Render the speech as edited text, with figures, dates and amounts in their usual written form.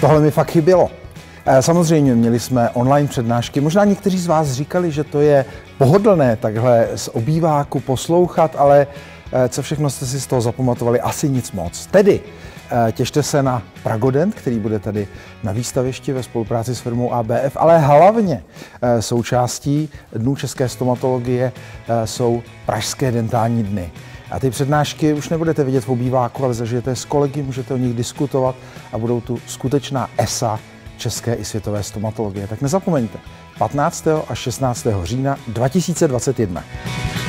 Tohle mi fakt chybělo. Samozřejmě měli jsme online přednášky, možná někteří z vás říkali, že to je pohodlné takhle z obýváku poslouchat, ale co všechno jste si z toho zapamatovali, asi nic moc. Tedy těšte se na Pragodent, který bude tady na výstavišti ve spolupráci s firmou ABF, ale hlavně součástí Dnů české stomatologie jsou Pražské dentální dny. A ty přednášky už nebudete vidět v obýváku, ale zažijete s kolegy, můžete o nich diskutovat a budou tu skutečná esa české i světové stomatologie. Tak nezapomeňte, 15. až 16. října 2021.